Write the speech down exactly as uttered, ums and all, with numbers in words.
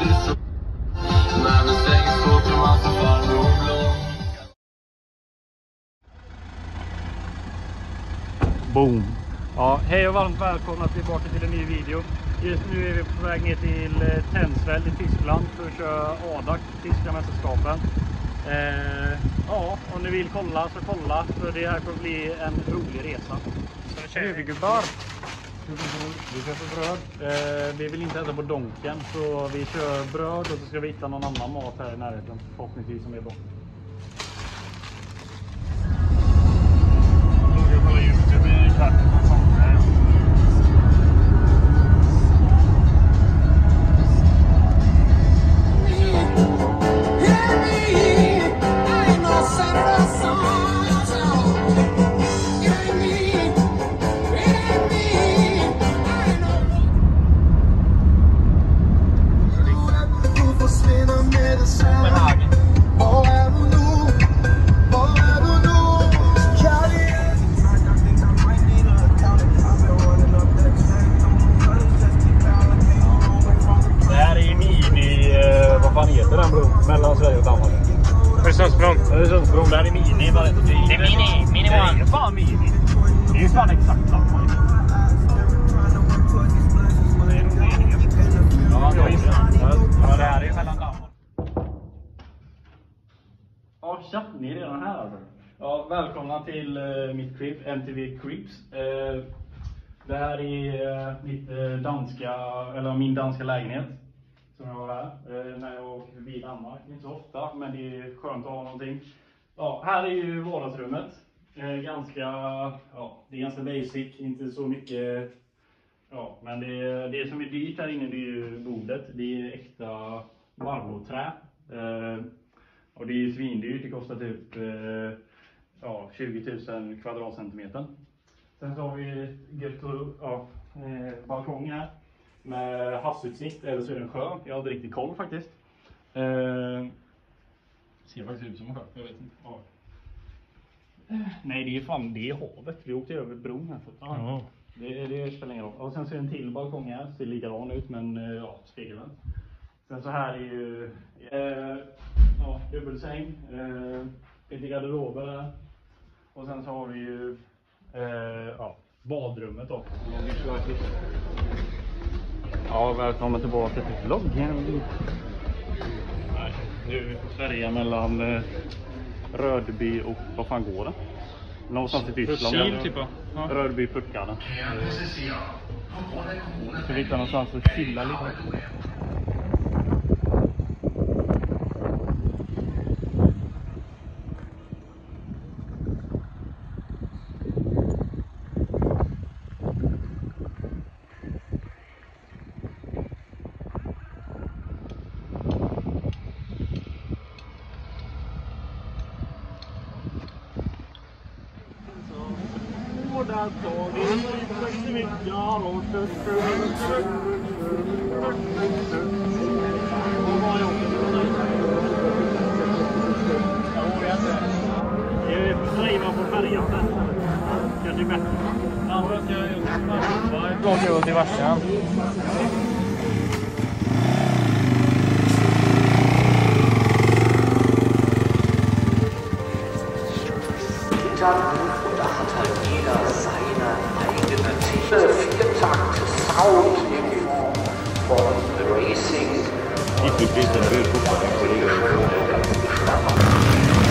Boom! Ja, hej och varmt välkomna tillbaka till en ny video. Just nu är vi på väg ner till Tensfeld i Tyskland för att köra A D A C, tyska mästerskapen. Eh, ja, om ni vill kolla så kolla, för det här kommer bli en rolig resa. Så kör vi gubbar! Vi kör för bröd. Eh, vi vill inte äta på donken, så vi kör bröd och så ska vi hitta någon annan mat här i närheten, förhoppningsvis som är bra. Mellan Sverige och Danmark. Öresundsbron. Öresundsbron, där är mini. Var det, det är mini, mini one. Det är fan mini. Det är ju fan exakt samma. Det är nog mini. Ja, jag gissar. Ja, det här är ju mellan Danmark. Ja, tja, ni är redan här alltså. Ja, välkomna till uh, mitt clip, M T V Creeps. Uh, det här är uh, mitt uh, danska, eller min danska lägenhet. Som jag var här, eh, när jag åker förbi Danmark. Inte så ofta, men det är skönt att ha någonting. Ja, här är ju vardagsrummet. Eh, ganska, ja, det är ganska basic, inte så mycket. Ja, men det, det som är dyrt här inne, det är ju bordet. Det är äkta marmorträ. Eh, och det är ju svindyrt, det kostar typ eh, ja, tjugo tusen kvadratcentimeter. Sen så har vi gött, ja, eh, balkong här. Med havsutsikt, eller så är det en sjö. Jag har inte riktigt koll faktiskt. Eh, ser faktiskt ut som en sjö, jag vet inte. Ja. Nej, det är fan, det är havet. Vi åkte över bron här. För, ah, ja. det, det spelar ingen roll. Och sen så är det en till balkong här. Ser likadan ut, men ja, spegeln. Sen så här är ju eh, ja, dubbelsäng. Eh, lite garderober där. Och sen så har vi ju eh, ja, badrummet då. Ja, välkommen tillbaka till vloggen. Nej, nu är vi på Sverige mellan eh, Rödby och vad fan går det? Någonstans i Tyskland. Kil, typ, ja. Rödby Puckarna. Ska vi hitta någonstans att chilla lite. Kanske bättre. Ja, jag ska åka runt i Varsan. Da hat halt jeder seine eigene Ziele. Viertakt-Sound in Form von Racing. Ich bin ein Bild, guck mal, der Kollege.